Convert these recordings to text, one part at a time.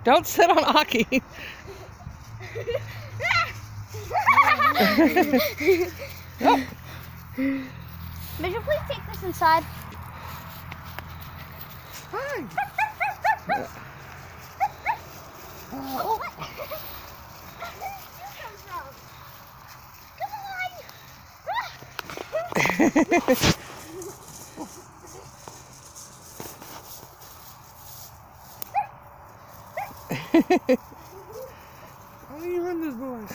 Don't sit on Aki. Oh. Mitchell, please take this inside. Hi. How do you run this, boys?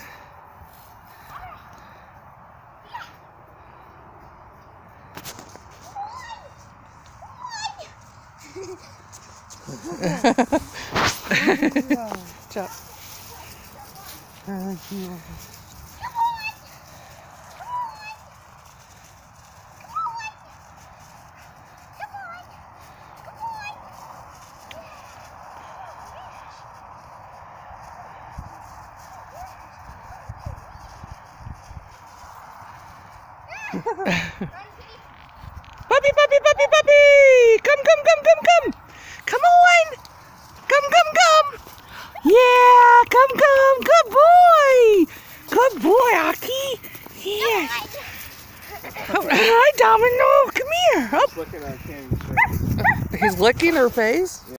Chop. Thank you. Puppy, puppy, puppy, puppy! Come, come, come, come, come! Come on! Come, come, come! Yeah, come, come! Good boy! Good boy, Aki! Yes! Oh, hi, Domino! Come here! Oh. Looking at Candy's face. He's licking her face?